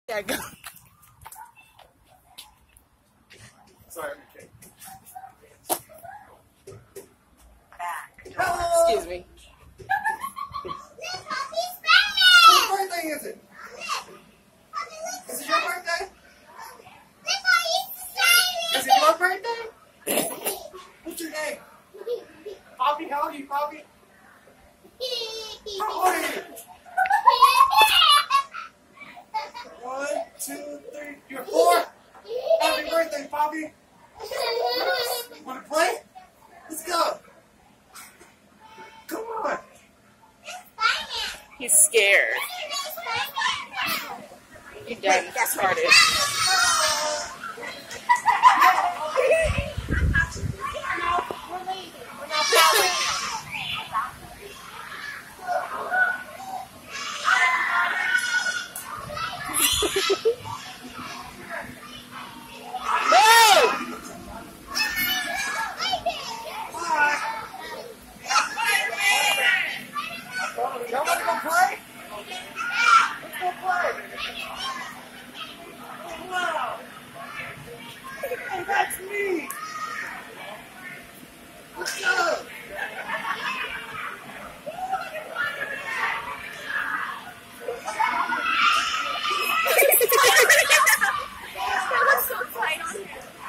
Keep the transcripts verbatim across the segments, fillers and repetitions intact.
Yeah, go. Sorry, okay. Hello. Excuse me. Whose birthday is it? Is it your birthday? Is it your birthday? What's your name? Poppy, how old are you, Poppy? How old are you? One, two, three. You're four? Happy birthday, Poppy. Want to play? Let's go. Come on. He's scared. You done started. Y'all want to go play? Let's go play. Wow. Hey, that's me. Let's go. That was so tight on him.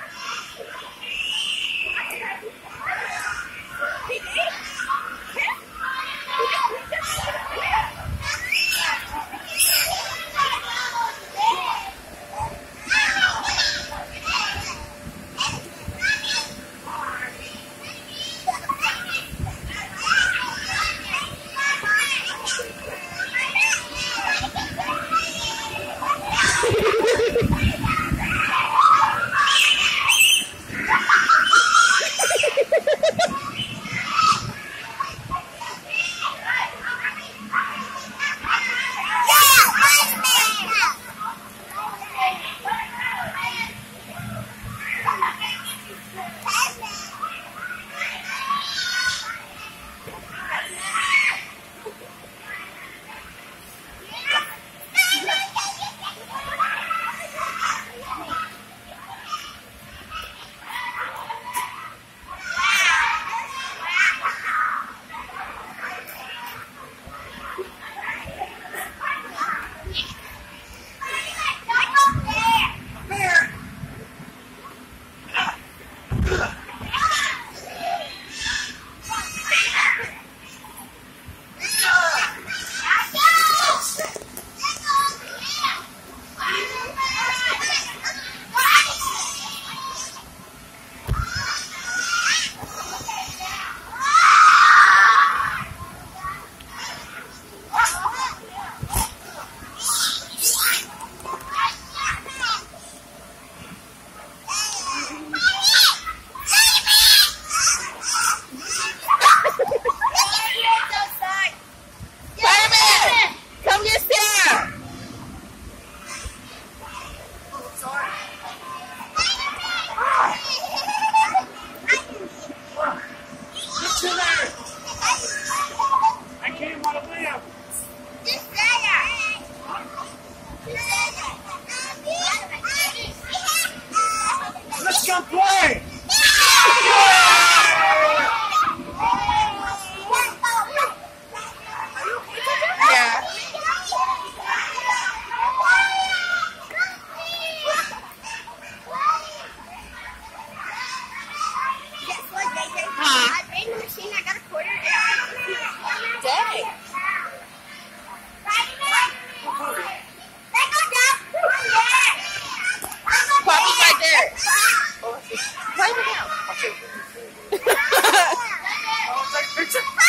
Spiderman! Come get Sarah! Get to there. I came on a limb. Let's go play. Yeah. Huh? I made a machine, I got a quarter. Dang. Poppy's right there. Play with him. I'll take a picture.